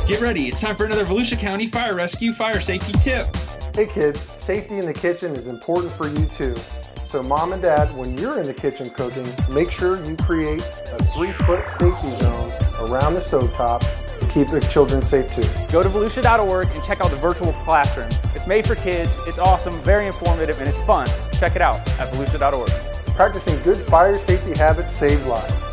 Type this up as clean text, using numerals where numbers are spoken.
Get ready, it's time for another Volusia County Fire Rescue Fire Safety Tip. Hey kids, safety in the kitchen is important for you too. So mom and dad, when you're in the kitchen cooking, make sure you create a 3-foot safety zone around the stovetop to keep the children safe too. Go to volusia.org and check out the virtual classroom. It's made for kids, it's awesome, very informative, and it's fun. Check it out at volusia.org. Practicing good fire safety habits saves lives.